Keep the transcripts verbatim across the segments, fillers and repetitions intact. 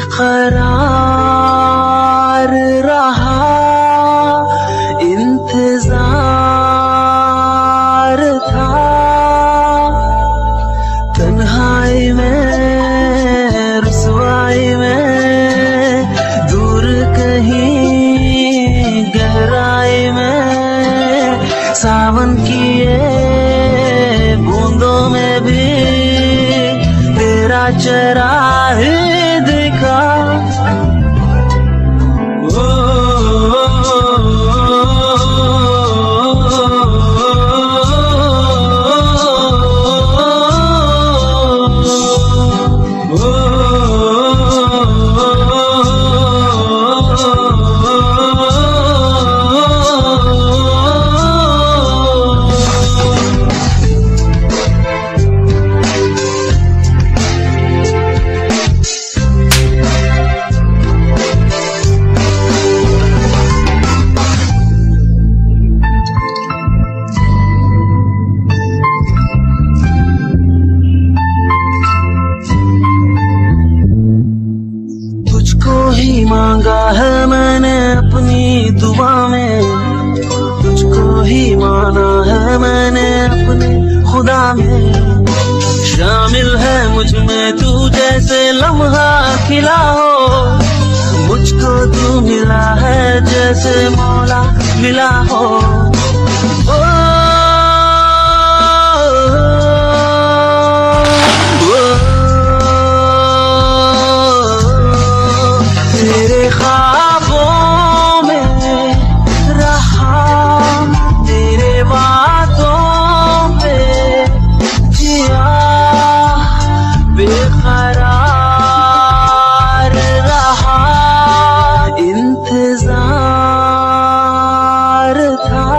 बेकरार रहा इंतजार था, तन्हाई में रुसवाई में दूर कहीं गहराई में सावन की ये बूंदों में भी तेरा चेहरा ही दिखा। ओ, मांगा है मैंने अपनी दुआ में, तुझको ही माना है मैंने अपने खुदा में। शामिल है मुझ में तू जैसे लम्हा खिला हो, मुझको तू मिला है जैसे मौला मिला हो। ओ, तेरे ख्वाबों में रहा, तेरे बातों पे जिया, बेकरार रहा इंतजार था,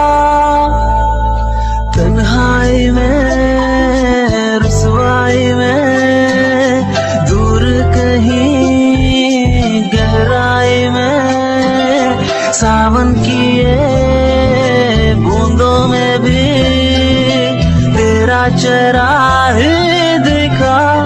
तन्हाई में रुसवाई में दूर कहीं गहराई में सावन की ये बूंदों में भी तेरा चेहरा ही दिखा।